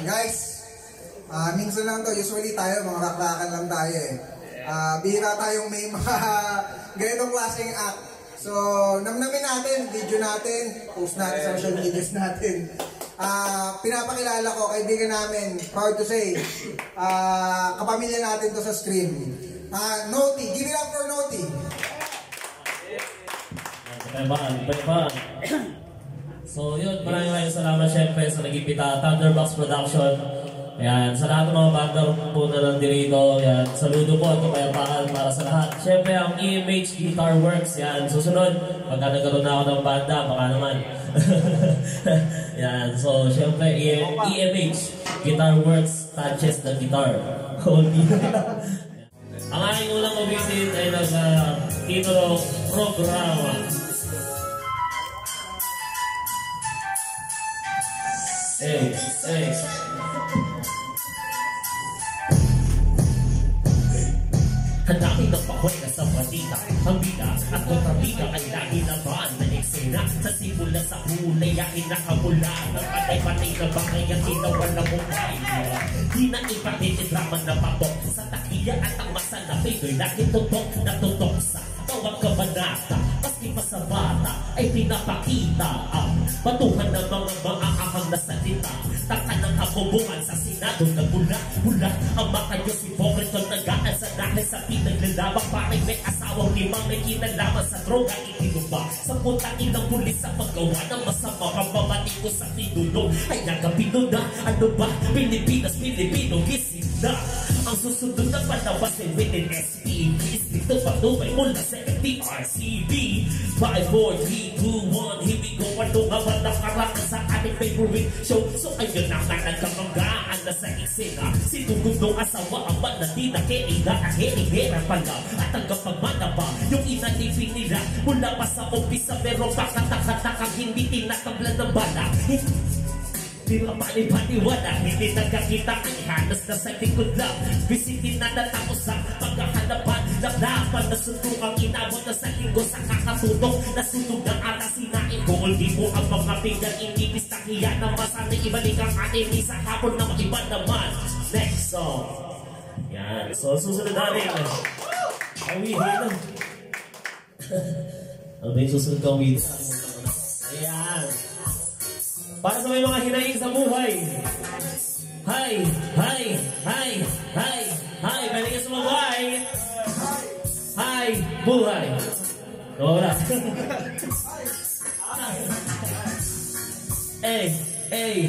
Guys, minsan lang to, usually tayo, mga rakrakan lang tayo eh. Bihira tayong may mga ganitong klaseng act. So, namnamin natin, video natin, post natin sa social medias natin. Pinapakilala ko, kaibigan namin, proud to say, kapamilya natin to sa stream. Noti, give it up for Noti. Bye-bye. So yun, maraming salamat syempre sa nagipita Thunderbox Production. Ayan, sa lahat ng mga banda po na nandito, ayan, saludo po at kapayapaan para sa lahat. Syempre ang EMH Guitar Works, ayan, susunod, pagka nagkaroon na ako ng banda, baka naman. Ayan, so syempre EMH Guitar Works touches the guitar. Ang aking unang mabitin ay nasa titulo programa. Hey. Hanapin ang pakwela sa balita. Ang bida at kontrabida ay lagi naman na eksena. Sa simula sa hulay ay nakamula ng patay-patay na bakay ang ginawan na mukhay. Di na ipatitidraman na patok sa takiya at ang masanapin do'y lagi tutok na tutok sa tawag kabanata. Maski pa sa bata ay pinapakita ang batuhan ng mga maaahang na salita. Taka ng kabubungan sa Senado na bula-bula. Ang makayos hipokrito nagaan sa dahil sa pinaglalabang parang may asawang limang may kinalaman sa droga itinumba. Sa putang ilang pulis sa paggawa ng masama kababati ko sa tinulo ay nagapino na. Ano ba? Pilipinas, Pilipino, gising na. Ang susunod na palabas ay within SPB. Dito patubay mula sa FTRCB. 5, 4, 3, 2, 1, here we go. Ano nga ba nakaraan sa ating favorite show? So ayun na nga nagkamanggaan na sa eksena. Sinugod ng asawa ang man na di nakiiga. Ang heri-hera pala at hanggang pagmana pa yung inalipin nila. Mula pa sa umpisa pero baka-taka-takang hindi tinatablan ng bala. Di ba paniwala, hindi nagkakita ang halos na sa likod lang. Bisitin na natapos sa paghahanapan. Laplapan na sundukang inabot na sa linggo sa kakatutok. Nasunog ng alas sinain ko. Di mo ang mga pinggan inibis na hiya na masanay ibalik ang anime sa hapon na maiba naman. Next song. Yan, so susunod natin. Awihin. Ano ba yung susunod ka awihin? Ayan. Para sa may mga hinaing sa buhay. Hi! Pwede ka sumabay. Hi! Buhay! Wala. Hey!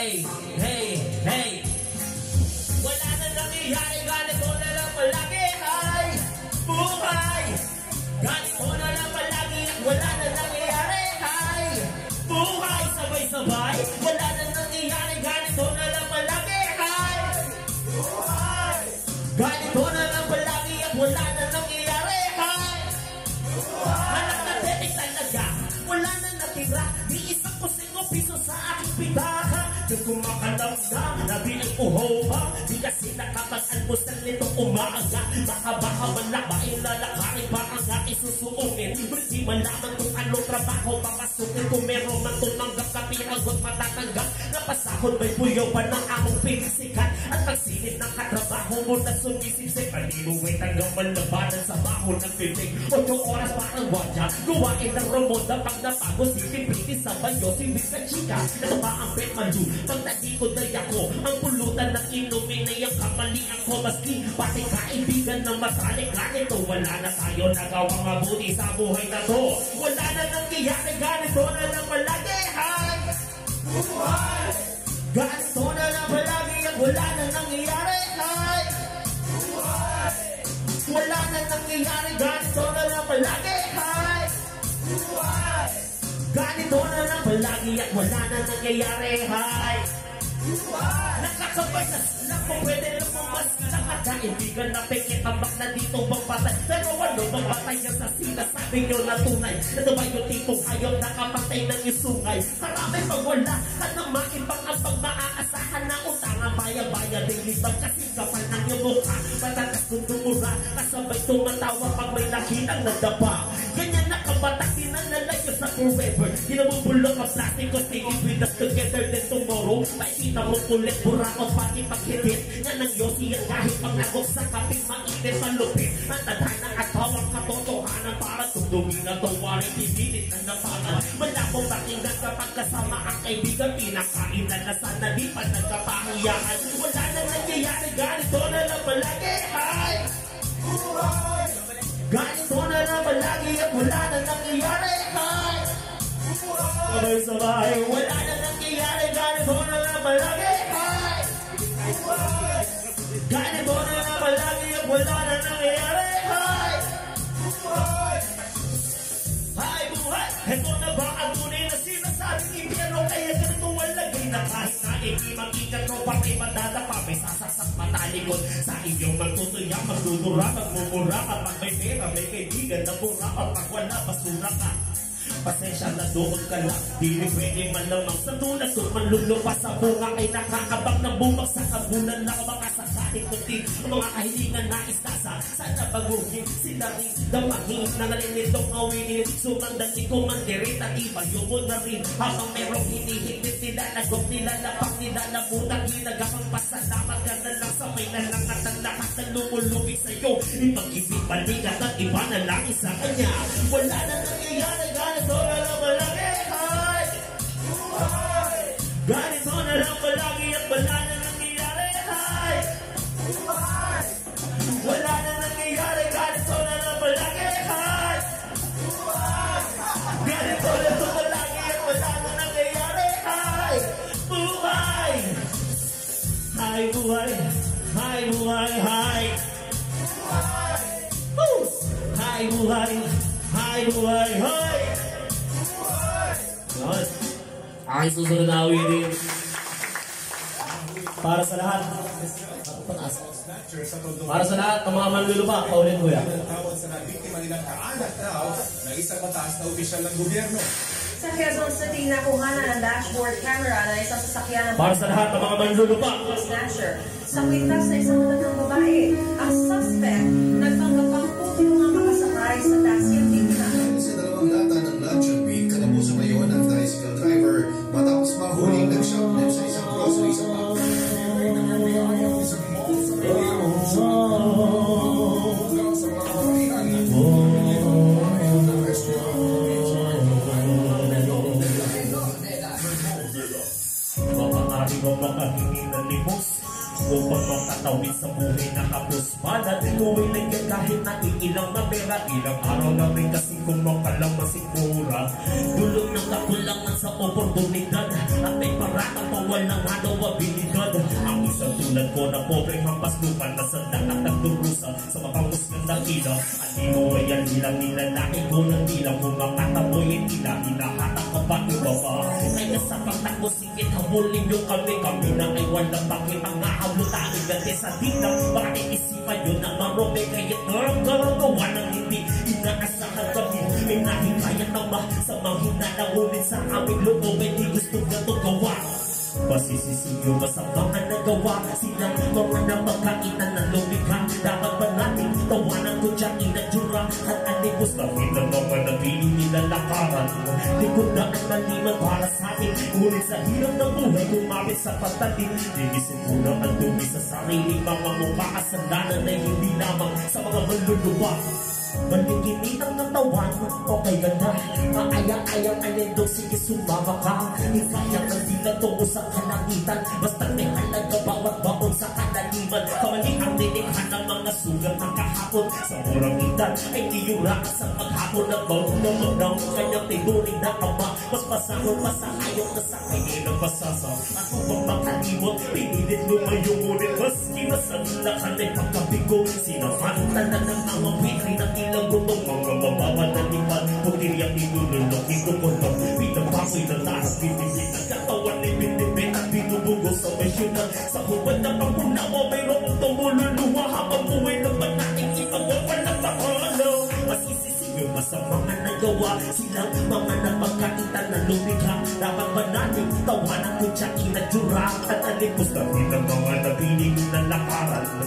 Wala na nangyayari, ganito na lang palagi. Hi! Buhay! Ganito na lang palagi. Wala na nangyayari. Hi! Buhay! Sabay-sabay. Wala na nangyayari, ganito na lang palagi. Hi! Buhay! Ganito na lang palagi at wala na nangyayari. Hi! Buhay! Anak na tetik talaga. Wala na natira. Di isang kusing o piso sa aking pidaha. Yung kumakalamdam, nabi ang uhoha. Di kasi nakapag-almusal nitong umaanga. Baka malabain lalakarin pa ang aking susuungin. Di malaman kung anong trabaho papasukin. Kung meron man tumanggap ka pinagot matatanggap. Napasahod may puyaw pa ng among pinisikat. At pagsilip ng katrabaho mo na sumisip. Panimuwi tanggap malabanan sa baho ng piling. 8 oras parang wadya. Gawain ng remote na pag napagos. Sipin-pitin sa bayo, siwis na chika. Ito ba ang bet malu? Pag nalikod ay ako. Ang pulutan ng inumin na yung kamalian ko. Maski pati kaibigan ng matalik. Ganito wala na tayo nagawang mabuti sa buhay na to. Wala na nangyayari, ganito na lang palagi. Hi! Buhay! Ganito na lang palagi at wala na nangyayari. Hi! Buhay! Wala na nangyayari, ganito na lang palagi. Hi! Buhay! Ganito na lang palagi at wala na nangyayari. Hi! Nakakabay na lang kung pwede lang pumas. Nakakaibigan na peke tambak na dito bang patay. Pero ano bang patay yan sa sinasabi nyo na tunay? Ano ba yung tipong ayaw nakapatay ng isungay? Marami pag wala ka nang maibang ang pag maaasahan na utang ang bayang-bayan ng libang kasi kapal ng iyong mukha. Matagas kung tumura kasabay tumatawa pag may nakinang nadapa. Ganyan nakabatak din ang lalay yung sa forever. Di na bubulok ang plastic ko, stay with us together. Then tomorrow, makikita mo ulit burakot pati paghirit. Nga ng Yossi yan kahit pangagok sa kapit, mainit sa lupit. Ang tadhana at bawang katotohanan para tundungin na tuwarin, pipilit na napagal. Malabong pakinggan kapag kasama ang kaibigan, pinakailan na sana di pa nagkapahiyahan. Wala na nangyayari, ganito na lang palagi. Hi! Ganito na lang palagi at wala na nangyayari. Hi! Sabay-sabay, wala na nangyayari, ganito na lang palagi. Hi! Ganito na lang palagi at wala na nangyayari. Hi! Hi, buhay! Ito na ba ang tunay na sinasabing impyerno? Kaya ganito walagay na kahit na hindi makikat mo pa may madadapa, may sasaksak matalikod sa inyong magtutuya, magdudura, magmumura kapag may pera, may kaibigan na mura kapag wala, basura ka. Pasensya na doon ka lang, di rin pwede man lamang sa tulad kung manlulupa sa bunga ay nakakabang ng bumag sa kabulan na mga sasali kundi ang mga kahilingan na istasa. Sana baguhin sila rin damahin na nalinitong awinin, sumandan ikumandirit at ibayo mo na rin habang merong hinihigit nila, nagok nila, lapak nila, labutang ginagapang pasalamat ka na lang sa may nalang at ang lahat na lumulubig sa'yo, ipag-ibig balikat at iba na lang sa kanya. Wala na nangyayari, ganito na lang malagi. Hi! Ganito na lang malagi at wala na nangyayari. Hi! Wala na nangyayari, ganito na lang malagi. Hi! Ganito na lang malagi at wala na nangyayari. Hi! Buhay! Hi, buhay! Hi, buhay! Hi! Hi, buhay! Hi, buhay! Hi! Ay, susunod na awitin para sa lahat. Para sa lahat ng mga manlulupa, paulit ko yan. Tawag sa nabiktima nilang kaanak daw na isang mataas na opisyal ng gobyerno. Sa Quezon City, nakuha ng dashboard camera na isang sasakyan ng para sa lahat ng mga manlulupa. snatcher. Sa kwintas na isang matandang babae, ang suspect nagpanggap ang puto ng makasakay sa taxi at biktima. Sa dalawang lata ng luncheon meat, katapusan ngayon ng tricycle driver matapos mahuling nag-shoplift sa isang grocery sa Pag. Mamahari mo makahingi ng limos upang makatawid sa buhay na kapos. Pala tinuwi na yan kahit na iilang mapera. Ilang araw na rin kasi kung makalang masikura. Dulong ng kakulangan sa oportunidad at may paratang pa walang ano abilidad. Ang isang tulad ko na pobreng hampas lupa na sa lahat ng durusa sa mapanghusgang dakila. At di mo ayan nilang nilalaki ko ng nilang kumakataboy tila. Hinahatak ka pa iba pa. Kaya sa pagtakbo sikit habulin nyo kami. Kami na ay walang bakit ang nahabutangin gati sa dila. Bakit isipan yun na marome kaya nagagawa ng hindi inaasahan kami. May nahihayat ang sa mga hinalagunin sa aming loob. Hindi gusto na ito gawa. Masisisiyo masama ang nagawa. Silang mga napagkainan ng lumikha. Dapat ba natin tawanan ko dyan inadyura at anipos na ng mga nabili nila lakaran. Likod na ang maliman para sa atin. Ngunit sa hirap ng buhay kumapit sa patalim. Linisin muna ang dumi sa sarili. Mga mukha kasalanan na hindi lamang sa mga manluluwa. Maligimit ang natawan, okay ka na. Maaya-ayang alendong, sige sumama ka. Ikayang ang dila tungo sa kalangitan. Basta may halaga bawat baon sa kanaliman. Kamali ang nilikha ng mga sugat ng kahapon. Sa murang edad ay niyuraan sa maghapon. Nagbaon na magdaon kanyang tinuring na ama. Mas pasahon pa sa ayaw na sa kanya nagbasasa. At upang makalimot, pinilit lumayo ngunit maski masanlakan ay pagkabigo. Sinafanta na ng mga wikri na ilang gutong mga mababanalipan. Putiriyak nilulunok, ikukulong. Pinabakoy na lahat, pinibig ang katawan ni binibig at binubugo sa mesyonan. Sa hubad na panguna mo, mayroong tumululuwa habang buhay na ba natin ipagawa na pakalo. Masisisiyo masama nga nagawa. Silang mga napagkaitan na lumikha. Dapat ba natin tawanan ko dyan inadyura at alipos na rin ang mga nabiling na lakaran.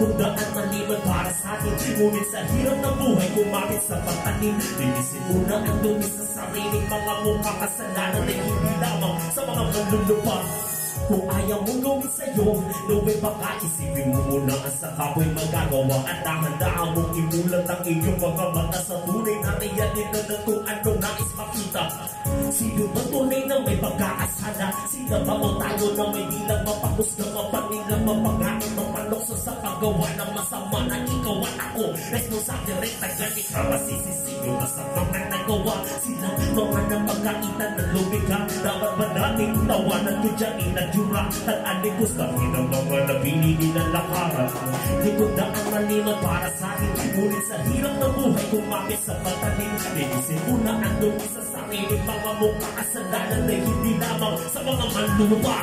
Likod daan maliban para sa atin, ngunit sa hirap ng buhay kumapit sa pagtanim. Linisin muna ang dumi sa sariling mga mukhang kasalanan ay hindi lamang sa mga manlulupa. Kung ayaw mong lumit sa'yo, luwi baka isipin mo muna ang sa kapoy magagawa. At dahan-dahan mong imulat ang iyong mga mata sa tunay na tiyanin na kung anong nais makita. Sino ba tunay na may pagkakasala? Sino ba o tayo na may bilang mapahusga, mapanilang, mapaghanap, mapalokso sa paggawa ng masama na ikaw at ako? Responsable rin tagalik ka, masisisiyo ka sa mga nagawa. Silang mga napagkaitan ng lumika, dapat ba natin tawanan ko dyan inadjura? Tan-anin ko sa ng mga nabili ng lakaran. Di ko daan maliman para sa akin, ngunit sa hirap ng buhay kumapit sa patalim. Linisin muna ang dumi sa sarili, mga mukha kasalanan na hindi lamang sa mga manlulupa.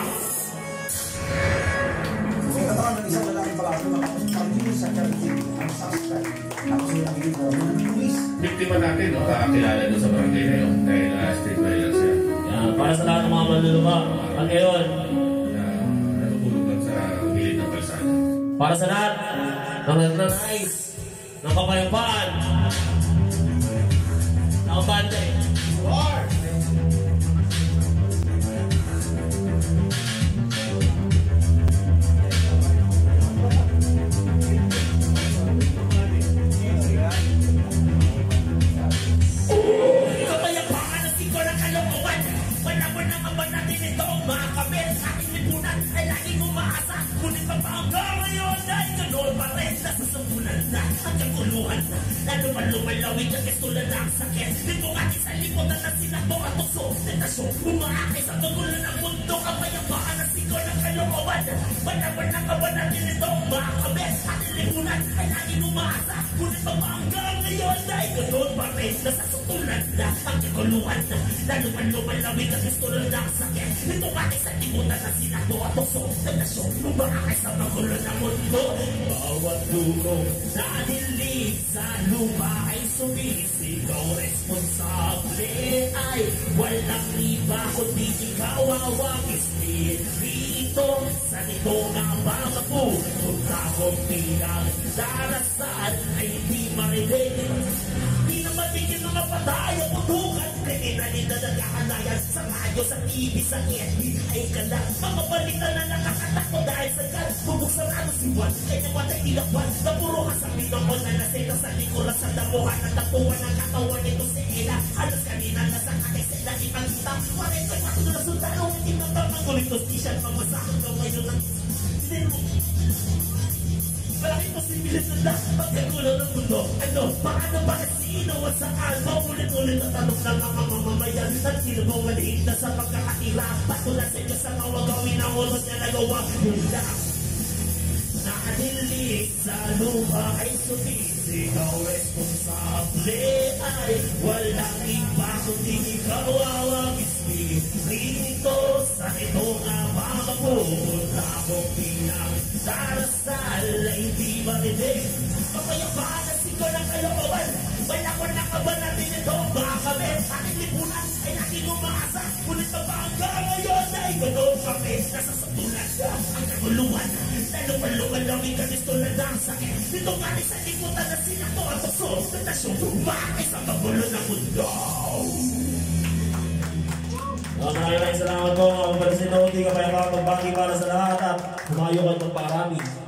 Ito ka ng isang lalaking babae makapagpamili sa charity ang suspect. Tapos yung nakikita ko ng police. Biktima natin, no? Kakakilala doon sa barangay na yun dahil street violence yan. Para sa lahat ng mga manlulupa, at ngayon, natutulog lang sa gilid ng kalsada. para sa lahat ng nagnanais ng kapayapaan, nakabante. Kapayapaan at ikaw ng kalokohan. Wala naman ba natin ito mga kamel? Aking lipunan ay laging umaasa. Ngunit hanggang ngayon ay ganoon pa rin. Nasasumpulan na ang kaguluhan na. Lalo pa lumalawig ang kestulan na ang sakit. Dito atin sa lipunan na sinako at tukso. Tentasyon, umaakay sa kagulan ng mundo. Kapayapaan at ikaw ng kalokohan. Wala naman ba natin ito mga kamel? Aking lipunan ay laging umaasa. Ngunit hanggang ngayon ay ganoon pa rin. Nasasumpulan na ang kaguluhan na. Lalo pa lumalawig ang kestulan na ang sakit. Dito atin sa lipunan na sinako at tukso. Tentasyon, umaakay sa kagulan ng mundo. Bawat dugo na nilig sa lupa ay sumisigaw. Responsable ay walang iba kundi ikaw awang espiritu. Sa nito nga mga pupunta kong pinagdarasal ay di marinig. Di na matigil ng mapatay ang putukan. Kriminalin na nagkakalayan sa radyo, sa TV, sa FB ay kalang mga balita na nakakatakot dahil sa gal. Bubuksan ano si Juan, kaya naman ay tinakwan. Napuruhan sa pinamon na nasita sa likuran sa damuhan. At nakuha ng katawan nito si Ela. Halos kanina na sa kakay sa ilang ipangita. Warin ko'y matuto na sundalo. Hindi na ba mangulitos di siya mamasakot ka ngayon ng malaking posibilidad na pagkagulo ng mundo. Ano, paano, bakit, sino, at saan? Maulit-ulit ang tanong ng mga mamamayan. At sino mo maliit na sa pagkakatira? Patulan sa inyo sa mga gawin ang ulos niya nagawa. Yun lang. Nakadilig sa lupa ay sumisigaw. Responsable ay walang iba kundi ikaw awang espiritu. Sa ito nga mga pupunta kong pinagdarasal ay di marinig. Kapayapaan at ikaw ng kalokohan. Wala ka ba natin ito mga kamel? Aking lipunan ay laging umaasa. Ngunit pa hanggang ngayon ay ganoon kami. Nasasatulan siya ang kaguluhan. Lalo pa lumalawin ka gusto na lang sakit. Dito nga rin sa lipunan na sinako at tukso. Tentasyon, bakit sa magulo ng mundo? Maraming salamat po. Ang pagkasin na hindi ka pa yung magbati para sa lahat at humayo ka magparami.